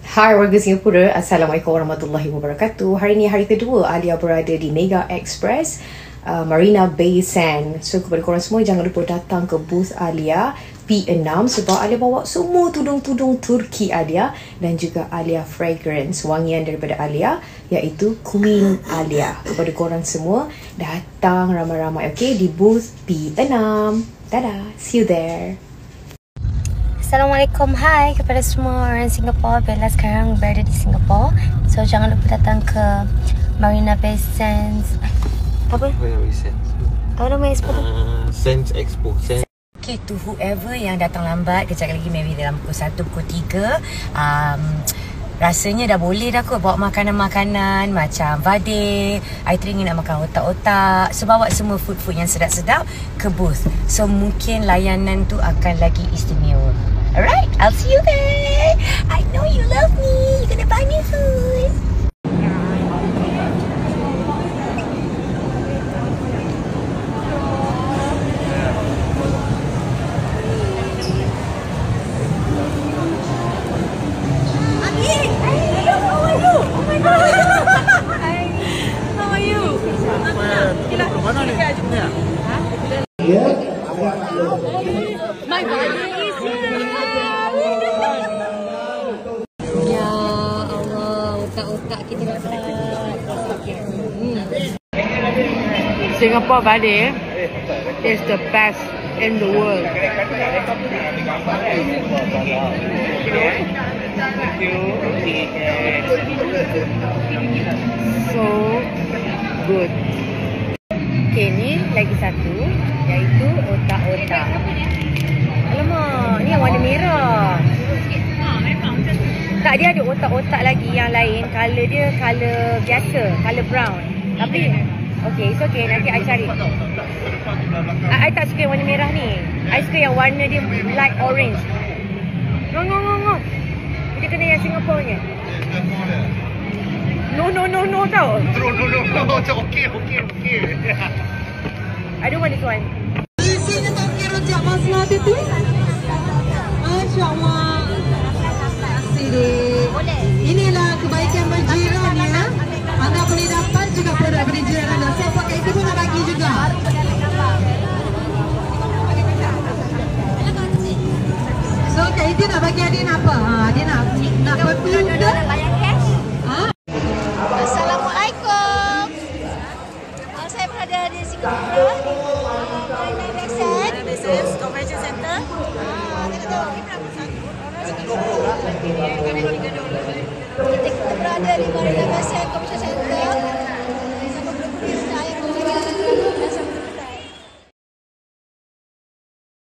Hai warga Singapura, Assalamualaikum warahmatullahi wabarakatuh. Hari ni hari kedua Alyah berada di Mega Express Marina Bay Sands. So kepada korang semua, jangan lupa datang ke booth Alyah P6 sebab Alyah bawa semua tudung-tudung Turki Alyah dan juga Alyah fragrance, wangian daripada Alyah, iaitu Queen Alyah. Kepada korang semua, datang ramai-ramai di booth P6. Dadah, see you there. Assalamualaikum, hai kepada semua orang Singapura. Bella sekarang berada di Singapura. So jangan lupa datang ke Marina Bay Sands. Apa? Marina Bay Sands. Apa nama Expo tu? Sands Expo. Okay, to whoever yang datang lambat, kejap lagi maybe dalam pukul 1, pukul 3, rasanya dah boleh dah kot bawa makanan-makanan macam vade. I teringin nak makan otak-otak. So bawa semua food-food yang sedap-sedap ke booth. So mungkin layanan tu akan lagi istimewa. Alright, I'll see you there. I know you love me. You're gonna buy me food. My body is here. Ya Allah, otak-otak kita dapat. Singapore vade is the best in the world. So good. Okay, ni lagi satu, iaitu otak-otak. Alamak, ni yang warna merah. Tak, dia ada otak-otak lagi yang lain. Color dia color biasa, color brown. Tapi okay, it's okay, nanti I cari. I tak suka yang warna merah ni. I suka yang warna dia light orange. No. Kita kena yang Singapore punya. No tau. No. Okay. I don't want this one. Isinya tak kira rojak masalah dia tu. Masya Allah. Boleh. Inilah kebaikan berjiran ya. Anda boleh dapat juga produk berjiran anda. Saya pakai itu pun nak bagi juga. So Kak Iti nak bagi adik apa? Dia nak perfume ke? Assalamualaikum. Saya berada di Singapura. Marina Bay Sands Convention Center. Kita berada di Marina